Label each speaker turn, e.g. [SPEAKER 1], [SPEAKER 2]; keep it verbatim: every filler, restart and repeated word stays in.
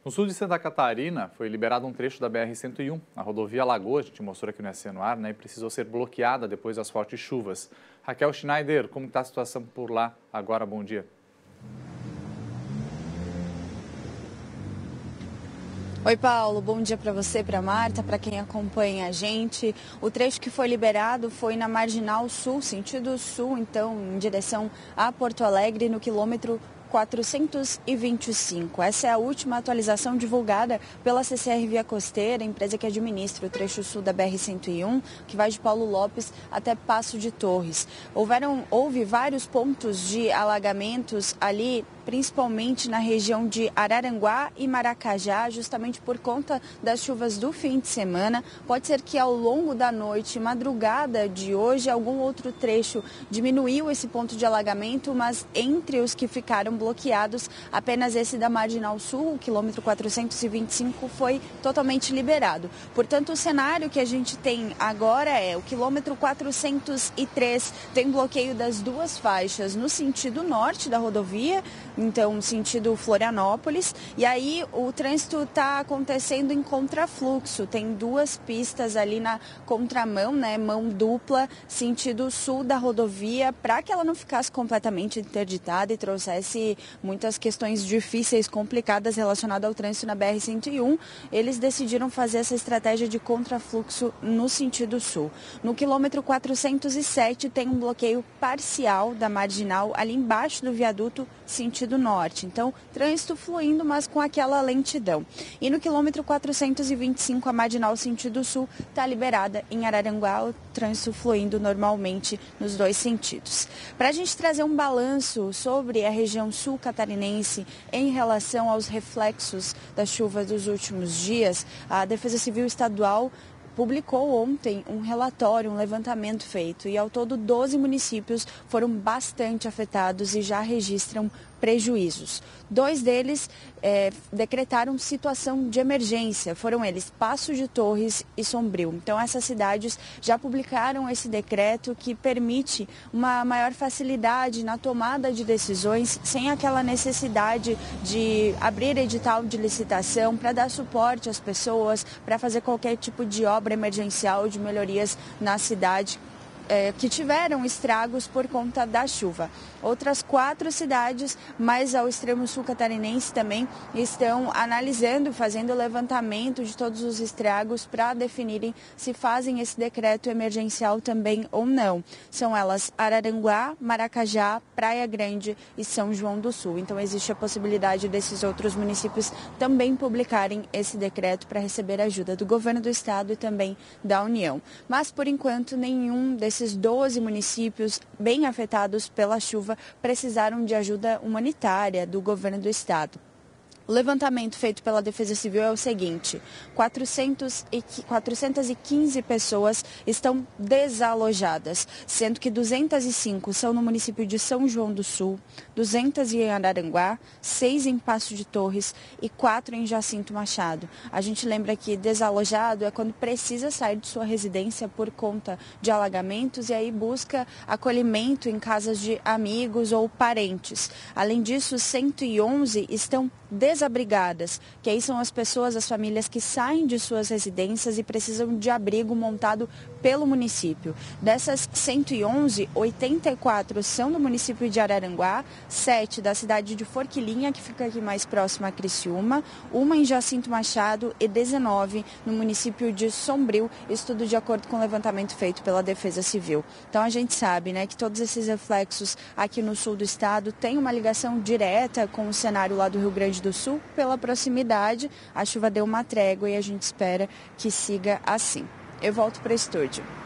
[SPEAKER 1] No sul de Santa Catarina, foi liberado um trecho da B R cento e um, a rodovia Lagoa, a gente mostrou aqui no S C no ar, né, e precisou ser bloqueada depois das fortes chuvas. Raquel Schneider, como está a situação por lá agora? Bom dia.
[SPEAKER 2] Oi, Paulo. Bom dia para você, para Marta, para quem acompanha a gente. O trecho que foi liberado foi na Marginal Sul, sentido sul, então, em direção a Porto Alegre, no quilômetro quatrocentos e vinte e cinco. Essa é a última atualização divulgada pela C C R Via Costeira, empresa que administra o trecho sul da B R cento e um, que vai de Paulo Lopes até Passo de Torres. Houveram, houve vários pontos de alagamentos ali, principalmente na região de Araranguá e Maracajá, justamente por conta das chuvas do fim de semana. Pode ser que ao longo da noite, madrugada de hoje, algum outro trecho diminuiu esse ponto de alagamento, mas entre os que ficaram bloqueados, apenas esse da Marginal Sul, o quilômetro quatrocentos e vinte e cinco, foi totalmente liberado. Portanto, o cenário que a gente tem agora é o quilômetro quatrocentos e três tem bloqueio das duas faixas no sentido norte da rodovia, então sentido Florianópolis, e aí o trânsito está acontecendo em contrafluxo, tem duas pistas ali na contramão, né, mão dupla, sentido sul da rodovia, para que ela não ficasse completamente interditada e trouxesse muitas questões difíceis, complicadas relacionadas ao trânsito na B R cento e um, eles decidiram fazer essa estratégia de contrafluxo no sentido sul. No quilômetro quatrocentos e sete tem um bloqueio parcial da marginal ali embaixo do viaduto sentido norte. Então, trânsito fluindo, mas com aquela lentidão. E no quilômetro quatrocentos e vinte e cinco, a marginal sentido sul está liberada em Araranguá, o trânsito fluindo normalmente nos dois sentidos. Para a gente trazer um balanço sobre a região sul catarinense em relação aos reflexos das chuvas dos últimos dias, a Defesa Civil Estadual publicou ontem um relatório, um levantamento feito, e ao todo doze municípios foram bastante afetados e já registram prejuízos. Dois deles é, decretaram situação de emergência, foram eles Passo de Torres e Sombrio. Então essas cidades já publicaram esse decreto que permite uma maior facilidade na tomada de decisões sem aquela necessidade de abrir edital de licitação para dar suporte às pessoas, para fazer qualquer tipo de obra emergencial de melhorias na cidade. É, que tiveram estragos por conta da chuva. Outras quatro cidades, mais ao extremo sul catarinense também, estão analisando, fazendo levantamento de todos os estragos para definirem se fazem esse decreto emergencial também ou não. São elas Araranguá, Maracajá, Praia Grande e São João do Sul. Então existe a possibilidade desses outros municípios também publicarem esse decreto para receber ajuda do governo do estado e também da União. Mas por enquanto nenhum desses Esses doze municípios bem afetados pela chuva precisaram de ajuda humanitária do governo do estado. O levantamento feito pela Defesa Civil é o seguinte: quatrocentas e quinze pessoas estão desalojadas, sendo que duzentas e cinco são no município de São João do Sul, duzentas em Araranguá, seis em Passo de Torres e quatro em Jacinto Machado. A gente lembra que desalojado é quando precisa sair de sua residência por conta de alagamentos e aí busca acolhimento em casas de amigos ou parentes. Além disso, cento e onze estão desabrigadas, que aí são as pessoas, as famílias que saem de suas residências e precisam de abrigo montado pelo município. Dessas cento e onze, oitenta e quatro são do município de Araranguá, sete da cidade de Forquilinha, que fica aqui mais próxima a Criciúma, uma em Jacinto Machado e dezenove no município de Sombrio, isso tudo de acordo com o levantamento feito pela Defesa Civil. Então a gente sabe, né, que todos esses reflexos aqui no sul do estado têm uma ligação direta com o cenário lá do Rio Grande do Sul, pela proximidade. A chuva deu uma trégua e a gente espera que siga assim. Eu volto para o estúdio.